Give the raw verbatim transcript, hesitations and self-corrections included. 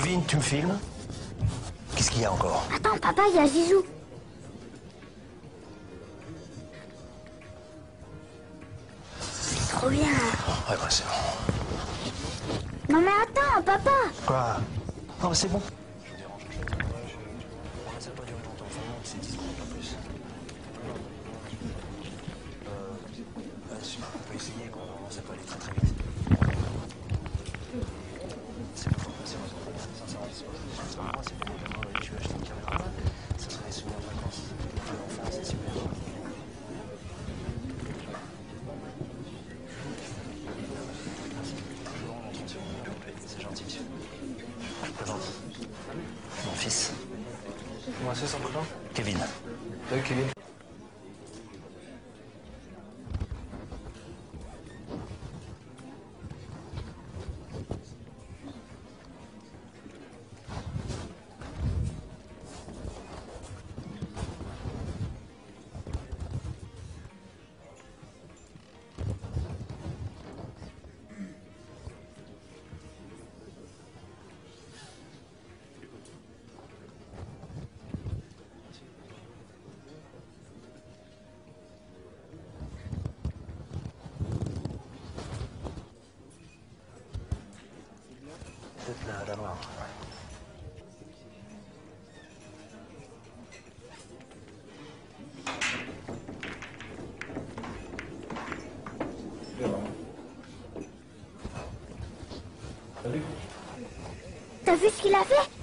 Kevin, tu me filmes? Qu'est-ce qu'il y a encore? Attends, papa, il y a Zizou. C'est trop bien. Ouais, bah c'est bon. Non mais attends, papa. Quoi? Non, mais c'est bon. On peut essayer, quoi. Ça peut aller très très vite. C'est pas c'est sincèrement, c'est pas c'est pour moi, je vais acheter une caméra. Ça serait des souvenirs de vacances. Enfin, c'est super. C'est gentil, monsieur. Je présente. Mon fils. Comment c'est son prénom? Kevin. Oui, Kevin. Peut-être la, la noire. Salut. T'as vu ce qu'il a fait?